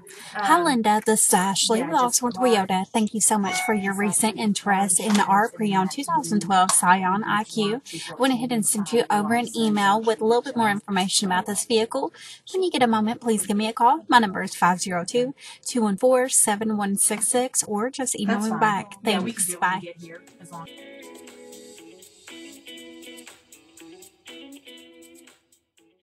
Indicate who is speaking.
Speaker 1: Hi, Linda. This is Ashley with Oxmoor Toyota. Thank you so much for your recent interest in our pre-owned 2012 Scion IQ. I went ahead and sent you over an email with a little bit more information about this vehicle. When you get a moment, please give me a call. My number is 502-214-7166, or just email me back. Thanks. Bye.